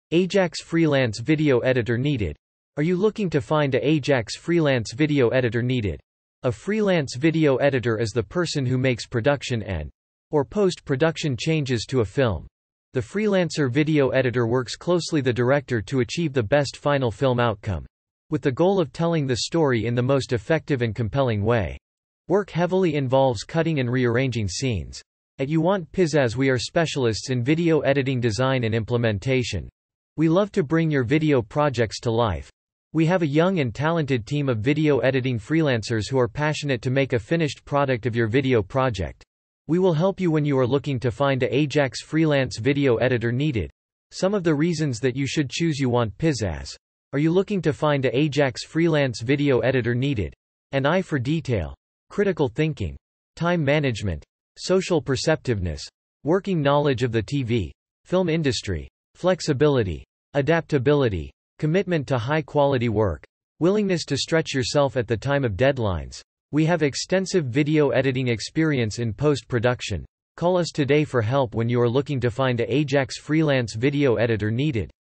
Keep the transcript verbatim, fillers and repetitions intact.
Ajax freelance video editor needed. Are you looking to find a Ajax freelance video editor needed? A freelance video editor is the person who makes production and or post-production changes to a film. The freelancer video editor works closely with the director to achieve the best final film outcome, with the goal of telling the story in the most effective and compelling way. Work heavily involves cutting and rearranging scenes. At You Want Pizzazz, we are specialists in video editing design and implementation. We love to bring your video projects to life. We have a young and talented team of video editing freelancers who are passionate to make a finished product of your video project. We will help you when you are looking to find a Ajax freelance video editor needed. Some of the reasons that you should choose You Want Pizzazz. Are you looking to find a Ajax freelance video editor needed? An eye for detail, critical thinking, time management, social perceptiveness, working knowledge of the T V, film industry, flexibility, adaptability, commitment to high-quality work, willingness to stretch yourself at the time of deadlines. We have extensive video editing experience in post-production. Call us today for help when you are looking to find a Ajax freelance video editor needed.